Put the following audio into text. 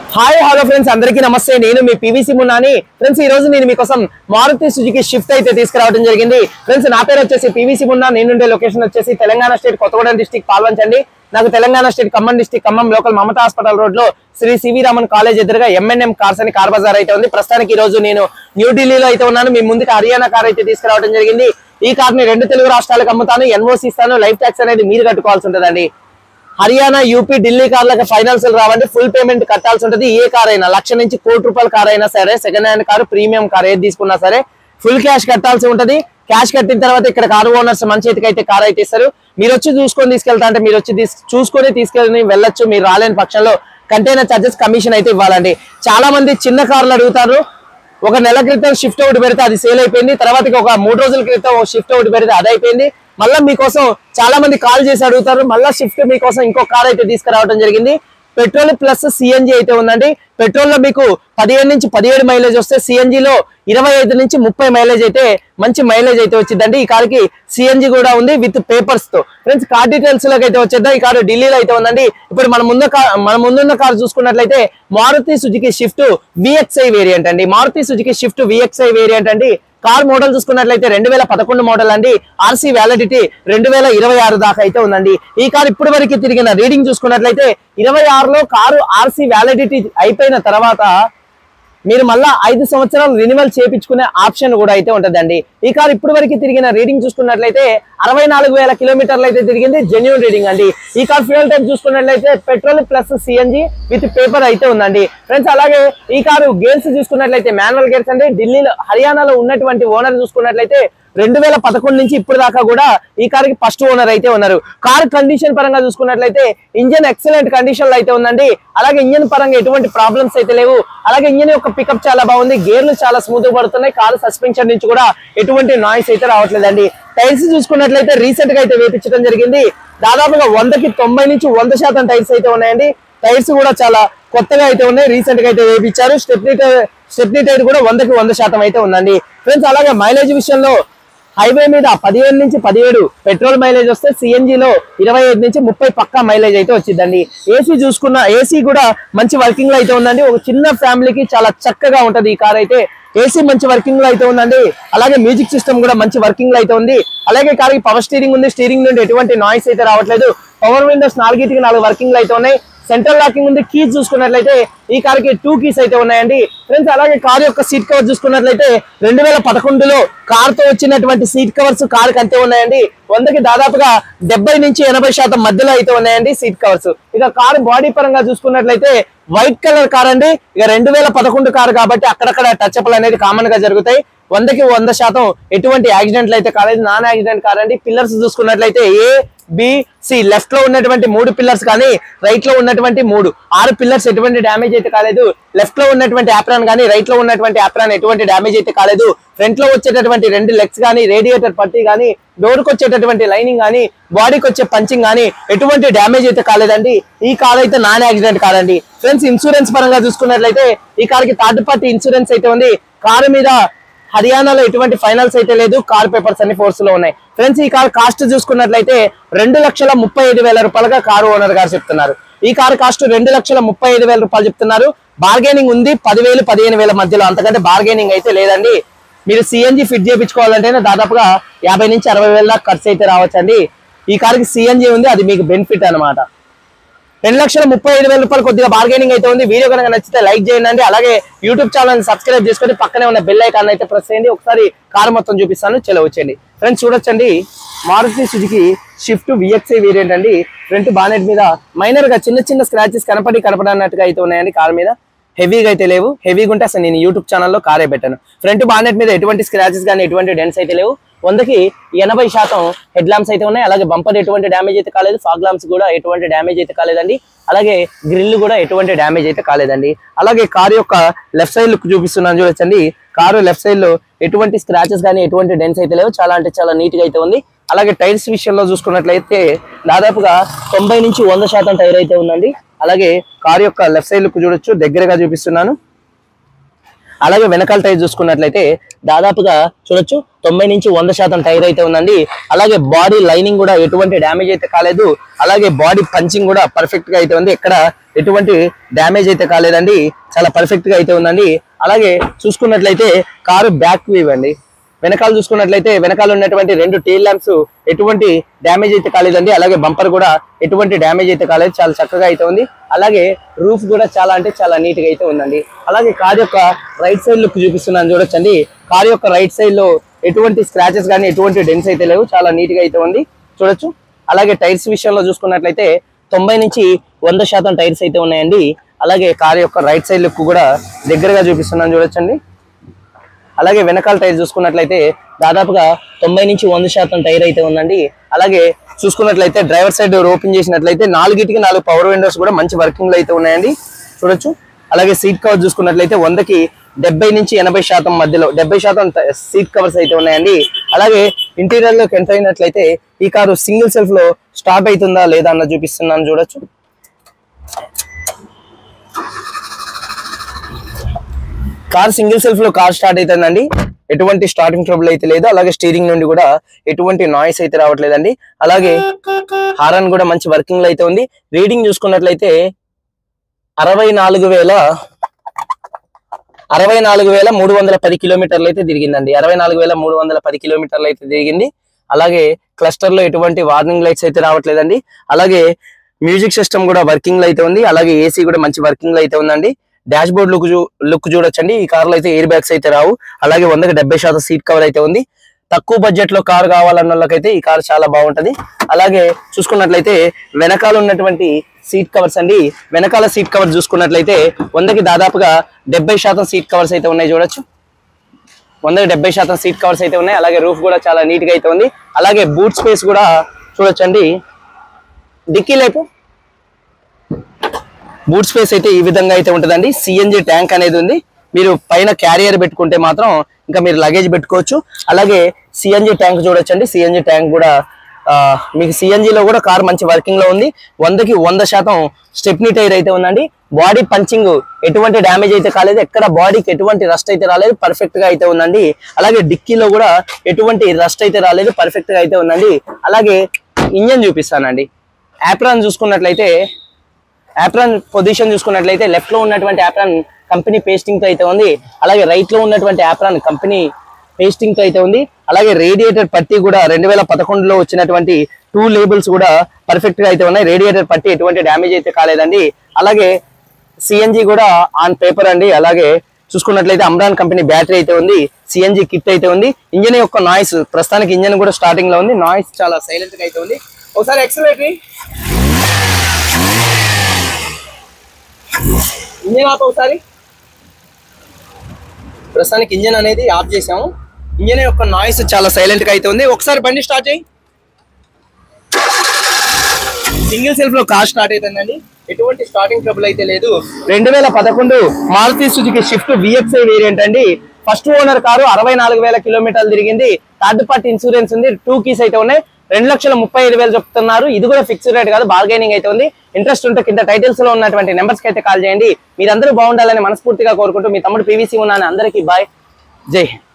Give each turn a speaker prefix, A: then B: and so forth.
A: Hi hello friends, అందరికీ నమస్తే. నేను మీ పీవీసీ మున్నాని. ఫ్రెండ్స్, ఈ రోజు నేను మీకోసం మారుతి సుజుకి షిఫ్ట్ అయితే తీసుకురావడం జరిగింది. ఫ్రెండ్స్, నా పేరు వచ్చేసి పీవీసీ మున్నా. నేనుండే లొకేషన్ వచ్చేసి తెలంగాణ స్టేట్ కొత్తగూడెం డిస్టిక్ పాల్వంచండి. నాకు Telangana state Khammam district Khammam local Mamata hospital road లో శ్రీ సివి రామన్ కాలేజ్ ఎదురుగా ఎంఎన్ఎం కార్స్ అని కార్ బజార్ అయితే ఉంది. ప్రస్తుతానికి ఈ రోజు నేను న్యూఢిల్లీలో అయితే ఉన్నాను. మీ ముందుకు హర్యానా కార్ అయితే తీసుకురావడం జరిగింది. ఈ కార్ ని 2 తెలుగు రాష్ట్రాలకు అమ్ముతాను. ఎన్ఓసి ఇస్తాను. లైఫ్ ట్యాక్స్ అనేది మీరు కట్టుకోవాల్సి ఉంటుందండి. హర్యానా, యూపీ, ఢిల్లీ కార్లకు ఫైనాన్స్ రావండి. ఫుల్ పేమెంట్ కట్టాల్సి ఉంటుంది. ఏ కార్ అయినా ₹1,00,000 నుంచి ₹1,00,00,000 కార్ అయినా సరే, second hand car, premium car ఏది తీసుకున్నా సరే ఫుల్ క్యాష్ కట్టాల్సి ఉంటుంది. క్యాష్ కట్టిన తర్వాత ఇక్కడ కారు ఓనర్స్ మన చేతికి అయితే కార్ అయితే ఇస్తారు. మీరు వచ్చి చూసుకొని తీసుకెళ్తా అంటే మీరు వచ్చి చూసుకొని తీసుకెళ్ళి వెళ్ళొచ్చు. మీరు రాలేని పక్షంలో కంటైనర్ చార్జెస్ కమిషన్ అయితే ఇవ్వాలండి. చాలా మంది చిన్న కార్లు అడుగుతారు. ఒక నెల క్రితం షిఫ్ట్ ఒకటి పెడితే అది సేల్ అయిపోయింది. తర్వాత ఒక 3 రోజుల క్రితం షిఫ్ట్ ఒకటి పెడితే అది అయిపోయింది. మళ్ళీ మీకోసం చాలా మంది కాల్ చేసి అడుగుతారు. మళ్ళీ షిఫ్ట్ మీకోసం ఇంకో కార్ అయితే తీసుకురావడం జరిగింది. పెట్రోల్ ప్లస్ సిఎన్జి అయితే ఉందండి. పెట్రోల్ లో మీకు 15 నుంచి 17 మైలేజ్ వస్తే, సిఎన్జిలో 25 నుంచి 30 మైలేజ్ అయితే మంచి మైలేజ్ అయితే వచ్చిందండి. ఈ కార్ కి సిఎన్జి కూడా ఉంది విత్ పేపర్స్ తో. ఫ్రెండ్స్, కార్ డీటెయిల్స్ లోకి అయితే వచ్చేద్దాం. ఈ కారు ఢిల్లీలో అయితే ఉందండి. ఇప్పుడు మన ముందున్న కార్ చూసుకున్నట్లయితే Maruti Suzuki Swift VXI variant అండి. Maruti Suzuki Swift VXI variant అండి. కార్ మోడల్ చూసుకున్నట్లయితే 2011 మోడల్ అండి. ఆర్సీ వ్యాలిడిటీ 2026 దాకా అయితే ఉందండి. ఈ కార్ ఇప్పటి వరకు తిరిగిన రీడింగ్ చూసుకున్నట్లయితే 26లో కారు ఆర్సీ వ్యాలిడిటీ అయిపోయిన తర్వాత మీరు మళ్ళా 5 సంవత్సరాలు రినివల్ చేయించుకునే ఆప్షన్ కూడా అయితే ఉంటుందండి. ఈ కార్ ఇప్పటి వరకు తిరిగిన రీడింగ్ చూసుకున్నట్లయితే 64,000 కిలోమీటర్లు అయితే తిరిగింది. జెన్యూన్ రీడింగ్ అండి. ఈ కార్ ఫ్యూయల్ టైప్ చూసుకున్నట్లయితే petrol plus CNG with paper అయితే ఉందండి. ఫ్రెండ్స్, అలాగే ఈ కారు గేర్స్ చూసుకున్నట్లయితే మాన్యువల్ గేర్స్ అండి. ఢిల్లీలో హర్యానాలో ఉన్నటువంటి ఓనర్ చూసుకున్నట్లయితే 2011 నుంచి ఇప్పుడు దాకా కూడా ఈ కార్ కి ఫస్ట్ ఓనర్ అయితే ఉన్నారు. కార్ కండిషన్ పరంగా చూసుకున్నట్లయితే ఇంజన్ ఎక్సలెంట్ కండిషన్ లో అయితే ఉందండి. అలాగే ఇంజన్ పరంగా ఎటువంటి ప్రాబ్లమ్స్ అయితే లేవు. అలాగే ఇంజన్ యొక్క పికప్ చాలా బాగుంది. గేర్లు చాలా స్మూత్ గా పడుతున్నాయి. కారు సస్పెన్షన్ నుంచి కూడా ఎటువంటి నాయిస్ అయితే రావట్లేదండి. టైర్స్ చూసుకున్నట్లయితే రీసెంట్ గా అయితే వేపించడం జరిగింది. దాదాపుగా 100కి 90 నుంచి 100% టైర్స్ అయితే ఉన్నాయండి. టైర్స్ కూడా చాలా కొత్తగా అయితే ఉన్నాయి. రీసెంట్ గా అయితే వేపించారు. స్టెప్నీ టైర్ కూడా 100కి 100% అయితే ఉందండి. ఫ్రెండ్స్, అలాగే మైలేజ్ విషయంలో హైవే మీద 15 నుంచి 17 పెట్రోల్ మైలేజ్ వస్తే, సిఎన్జిలో 25 నుంచి 30 పక్కా మైలేజ్ అయితే వచ్చిందండి. ఏసీ చూసుకున్న ఏసీ కూడా మంచి వర్కింగ్ లో అయితే ఉందండి. ఒక చిన్న ఫ్యామిలీకి చాలా చక్కగా ఉంటది ఈ కార్ అయితే. ఏసీ మంచి వర్కింగ్ లో అయితే ఉందండి. అలాగే మ్యూజిక్ సిస్టమ్ కూడా మంచి వర్కింగ్ లో అయితే ఉంది. అలాగే కార్ కి పవర్ స్టీరింగ్ ఉంది. స్టీరింగ్ నుండి ఎటువంటి నాయిస్ అయితే రావట్లేదు. పవర్ విండోస్ 4 వర్కింగ్ లో అయితే ఉన్నాయి. సెంట్రల్ లాకింగ్ ఉంది. కీస్ చూసుకున్నట్లయితే ఈ కార్ కి 2 కీస్ అయితే ఉన్నాయండి. ఫ్రెండ్స్, అలాగే కార్ యొక్క సీట్ కవర్ చూసుకున్నట్లయితే 2011లో కార్ తో వచ్చినటువంటి సీట్ కవర్స్ కార్ కి అంతే ఉన్నాయండి. 100కి దాదాపుగా 70 నుంచి 80% మధ్యలో అయితే ఉన్నాయండి సీట్ కవర్స్. ఇక కార్ బాడీ పరంగా చూసుకున్నట్లయితే వైట్ కలర్ కార్ అండి. ఇక 2011 కార్ కాబట్టి అక్కడక్కడ టచ్ అప్లు అనేది కామన్ గా జరుగుతాయి. 100కి 100% ఎటువంటి యాక్సిడెంట్లు అయితే కాలేదు. నాన్ యాక్సిడెంట్ కార్ అండి. పిల్లర్స్ చూసుకున్నట్లయితే ABC లెఫ్ట్ లో ఉన్నటువంటి 3 పిల్లర్స్ కానీ రైట్ లో ఉన్నటువంటి 6 పిల్లర్స్ ఎటువంటి డ్యామేజ్ అయితే కాలేదు. లెఫ్ట్ లో ఉన్నటువంటి యాప్రాన్ కానీ రైట్ లో ఉన్నటువంటి యాప్రాన్ ఎటువంటి డ్యామేజ్ అయితే కాలేదు. ఫ్రంట్ లో వచ్చేటటువంటి 2 లెగ్స్ కానీ, రేడియేటర్ పట్టీ కానీ, డోర్ కి వచ్చేటటువంటి లైనింగ్ కానీ, బాడీకి వచ్చే పంచింగ్ కానీ ఎటువంటి డ్యామేజ్ అయితే కాలేదండి. ఈ కార్ అయితే నాన్ యాక్సిడెంట్ కార్ అండి. ఫ్రెండ్స్, ఇన్సూరెన్స్ పరంగా చూసుకున్నట్లయితే ఈ కార్ కి థర్డ్ పార్టీ ఇన్సూరెన్స్ అయితే ఉంది. కారు మీద హర్యానాలో ఎటువంటి ఫైనాన్స్ అయితే లేదు. కార్ పేపర్స్ అన్ని ఫోర్స్ లో ఉన్నాయి. ఫ్రెండ్స్, ఈ కార్ కాస్ట్ చూసుకున్నట్లయితే 2,35,000 రూపాయలుగా కారు ఓనర్ గారు చెప్తున్నారు. ఈ కార్ కాస్ట్ 2,35,000 రూపాయలు చెప్తున్నారు. బార్గెనింగ్ ఉంది 10,000 15,000 మధ్యలో, అంతకంటే బార్గెనింగ్ అయితే లేదండి. మీరు సిఎన్జి ఫిట్ చేయించుకోవాలంటేనే దాదాపుగా 50 నుంచి 60,000 దాకా ఖర్చు అయితే రావచ్చండి. ఈ కార్కి సిఎన్జి ఉంది, అది మీకు బెనిఫిట్ అనమాట. 2,35,000 రూపాయలు కొద్దిగా బార్గెనింగ్ అయితే ఉంది. వీడియో కనుక నచ్చితే లైక్ చేయండి. అలాగే యూట్యూబ్ ఛానల్ సబ్స్క్రైబ్ చేసుకొని పక్కనే ఉన్న బెల్ ఐకాన్ అయితే ప్రెస్ చేయండి. ఒకసారి కార్ మొత్తం చూపిస్తాను, చలో వచ్చేయండి. ఫ్రెండ్స్, చూడొచ్చండి, Maruti Suzuki Swift VXI variant అండి. ఫ్రంట్ బానెట్ మీద మైనర్ గా చిన్న స్క్రాచెస్ కనపడనట్టుగా అయితే ఉన్నాయండి. కార్ మీద హెవీగా అయితే లేవు. హెవీగా ఉంటే అసలు నేను యూట్యూబ్ ఛానల్లో కారే పెట్టాను. ఫ్రంట్ బానెట్ మీద ఎటువంటి స్క్రాచెస్ కానీ ఎటువంటి డెన్స్ అయితే లేవు. 100కి 80% హెడ్ ల్యాంప్స్ అయితే ఉన్నాయి. అలాగే బంపర్ ఎటువంటి డ్యామేజ్ అయితే కాలేదు. ఫాగ్ ల్యాంప్స్ కూడా ఎటువంటి డ్యామేజ్ అయితే కాలేదండి. అలాగే గ్రిల్ కూడా ఎటువంటి డ్యామేజ్ అయితే కాలేదండి. అలాగే కారు యొక్క లెఫ్ట్ సైడ్ లుక్ చూపిస్తున్నాను చూడొచ్చండి. కారు లెఫ్ట్ సైడ్ లో ఎటువంటి స్క్రాచెస్ కానీ ఎటువంటి డెన్స్ అయితే లేవు. చాలా అంటే చాలా నీట్ గా అయితే ఉంది. అలాగే టైర్స్ విషయంలో చూసుకున్నట్లయితే దాదాపుగా 90 నుంచి 100% టైర్ అయితే ఉందండి. అలాగే కారు యొక్క లెఫ్ట్ సైడ్ లుక్ చూడొచ్చు, దగ్గరగా చూపిస్తున్నాను. అలాగే వెనకాల టైర్ చూసుకున్నట్లయితే దాదాపుగా చూడొచ్చు 90 నుంచి 100% టైర్ అయితే ఉందండి. అలాగే బాడీ లైనింగ్ కూడా ఎటువంటి డ్యామేజ్ అయితే కాలేదు. అలాగే బాడీ పంచింగ్ కూడా పర్ఫెక్ట్ గా అయితే ఉంది. ఎక్కడ ఎటువంటి డ్యామేజ్ అయితే కాలేదండి. చాలా పర్ఫెక్ట్ గా అయితే ఉందండి. అలాగే చూసుకున్నట్లయితే కారు బ్యాక్ వ్యూ అండి. వెనకాల చూసుకున్నట్లయితే వెనకాల ఉన్నటువంటి 2 టెయిల్ ల్యాంప్స్ ఎటువంటి డ్యామేజ్ అయితే కాలేదండి. అలాగే బంపర్ కూడా ఎటువంటి డ్యామేజ్ అయితే కాలేదు. చాలా చక్కగా అయితే ఉంది. అలాగే రూఫ్ కూడా చాలా అంటే చాలా నీట్ గా అయితే ఉందండి. అలాగే కార్ యొక్క రైట్ సైడ్ లుక్ చూపిస్తున్నాను చూడొచ్చండి. కార్ యొక్క రైట్ సైడ్ లో ఎటువంటి స్క్రాచెస్ కానీ ఎటువంటి డెన్స్ అయితే లేవు. చాలా నీట్ గా అయితే ఉంది చూడొచ్చు. అలాగే టైర్స్ విషయంలో చూసుకున్నట్లయితే 90 నుంచి 100% టైర్స్ అయితే ఉన్నాయండి. అలాగే కార్ యొక్క రైట్ సైడ్ లుక్ కూడా దగ్గరగా చూపిస్తున్నాను చూడొచ్చండి. అలాగే వెనకాల టైర్ చూసుకున్నట్లయితే దాదాపుగా 90 నుంచి 100% టైర్ అయితే ఉందండి. అలాగే చూసుకున్నట్లయితే డ్రైవర్ సైడ్ డోర్ ఓపెన్ చేసినట్లయితే 4 పవర్ విండోస్ కూడా మంచి వర్కింగ్ లో అయితే ఉన్నాయండి చూడొచ్చు. అలాగే సీట్ కవర్ చూసుకున్నట్లయితే 100కి 70 నుంచి 80% మధ్యలో 70% సీట్ కవర్స్ అయితే ఉన్నాయండి. అలాగే ఇంటీరియర్ లోకి ఎంటర్ అయినట్లయితే ఈ కారు సింగిల్ సెల్ఫ్ లో స్టార్ట్ అవుతుందా లేదా అన్న చూపిస్తున్నాను చూడొచ్చు. కార్ సింగిల్ సెల్ఫ్ లో కార్ స్టార్ట్ అవుతుందండి. ఎటువంటి స్టార్టింగ్ ట్రబుల్ అయితే లేదు. అలాగే స్టీరింగ్ నుండి కూడా ఎటువంటి నాయిస్ అయితే రావట్లేదండి. అలాగే హారన్ కూడా మంచి వర్కింగ్ లో అయితే ఉంది. రీడింగ్ చూసుకున్నట్లయితే 64,310 కిలోమీటర్లు అయితే తిరిగిందండి. 64,310 కిలోమీటర్లు అయితే తిరిగింది. అలాగే క్లస్టర్ లో ఎటువంటి వార్నింగ్ లైట్స్ అయితే రావట్లేదండి. అలాగే మ్యూజిక్ సిస్టమ్ కూడా వర్కింగ్ లో అయితే ఉంది. అలాగే ఏసీ కూడా మంచి వర్కింగ్ లో అయితే ఉందండి. డాష్ బోర్డ్ లుక్ చూడొచ్చండి. ఈ కార్ లో అయితే ఎయిర్ బ్యాగ్స్ అయితే రావు. అలాగే 100కి 70% సీట్ కవర్ అయితే ఉంది. తక్కువ బడ్జెట్ లో కార్ కావాలన్న వాళ్ళకైతే ఈ కార్ చాలా బాగుంటది. అలాగే చూసుకున్నట్లయితే వెనకాల ఉన్నటువంటి సీట్ కవర్స్ అండి. వెనకాల సీట్ కవర్ చూసుకున్నట్లయితే 100కి దాదాపుగా 70% సీట్ కవర్స్ అయితే ఉన్నాయి చూడొచ్చు. 100కి 70% సీట్ కవర్స్ అయితే ఉన్నాయి. అలాగే రూఫ్ కూడా చాలా నీట్ గా అయితే ఉంది. అలాగే బూట్ స్పేస్ కూడా చూడొచ్చండి. డిక్కీ లేపు బూట్ స్పేస్ అయితే ఈ విధంగా అయితే ఉంటుందండి. సిఎన్జి ట్యాంక్ అనేది ఉంది. మీరు పైన క్యారియర్ పెట్టుకుంటే మాత్రం ఇంకా మీరు లగేజ్ పెట్టుకోవచ్చు. అలాగే సిఎన్జి ట్యాంక్ చూడొచ్చండి. సిఎన్జి ట్యాంక్ కూడా మీకు సిఎన్జిలో కూడా కార్ మంచి వర్కింగ్ లో ఉంది. 100కి 100% స్టెప్నీ టైర్ అయితే ఉందండి. బాడీ పంచింగ్ ఎటువంటి డ్యామేజ్ అయితే కాలేదు. ఎక్కడ బాడీకి ఎటువంటి రస్ట్ అయితే రాలేదు. పర్ఫెక్ట్ గా అయితే ఉందండి. అలాగే డిక్కీలో కూడా ఎటువంటి రస్ట్ అయితే రాలేదు. పర్ఫెక్ట్ గా అయితే ఉందండి. అలాగే ఇంజన్ చూపిస్తానండి. యాప్రాన్ చూసుకున్నట్లయితే యాప్రాన్ పొజిషన్ చూసుకున్నట్లయితే లెఫ్ట్ లో ఉన్నటువంటి యాప్రాన్ కంపెనీ పేస్టింగ్ తో అయితే ఉంది. అలాగే రైట్ లో ఉన్నటువంటి యాప్రాన్ కంపెనీ పేస్టింగ్ తో అయితే ఉంది. అలాగే రేడియేటర్ పట్టీ కూడా 2011లో వచ్చినటువంటి 2 లేబుల్స్ కూడా పర్ఫెక్ట్ గా అయితే ఉన్నాయి. రేడియేటర్ పట్టీ ఎటువంటి డ్యామేజ్ అయితే కాలేదండి. అలాగే సిఎన్జి కూడా ఆన్ పేపర్ అండి. అలాగే చూసుకున్నట్లయితే అమ్రాన్ కంపెనీ బ్యాటరీ అయితే ఉంది. సిఎన్జి కిట్ అయితే ఉంది. ఇంజన్ యొక్క నాయిస్ ప్రస్తుతానికి ఇంజన్ కూడా స్టార్టింగ్ లో ఉంది. నాయిస్ చాలా సైలెంట్ గా అయితే ఉంది. ఒకసారి ఎక్సలరేటరీ ఇంజన్ ఆప్ ఒకసారి. ప్రస్తుతానికి ఇంజన్ అనేది ఆఫ్ చేసాము. ఇంజన్ యొక్క నాయిస్ చాలా సైలెంట్ గా అయితే ఉంది. ఒకసారి బండి స్టార్ట్ చేయి. సింగిల్ సెల్ఫ్ లో కార్ స్టార్ట్ అవుతుందండి. ఎటువంటి స్టార్టింగ్ ట్రబుల్ అయితే లేదు. 2011 Maruti Suzuki Swift VXI variant అండి. ఫస్ట్ ఓనర్ కారు 64,000 కిలోమీటర్లు తిరిగింది. థర్డ్ పార్టీ ఇన్సూరెన్స్ ఉంది. 2 కీస్ అయితే ఉన్నాయి. 2,35,000 చెప్తున్నారు. ఇది కూడా ఫిక్స్డ్ రేట్ కాదు, బార్గెనింగ్ అయితే ఉంది. ఇంట్రెస్ట్ ఉంటే కింద టైటిల్స్ లో ఉన్నటువంటి నెంబర్స్ కి అయితే కాల్ చేయండి. మీరందరూ బాగుండాలని మనస్ఫూర్తిగా కోరుకుంటూ మీ తమ్ముడు PVC ఉన్నాను. అందరికీ బాయ్, జై హింద్.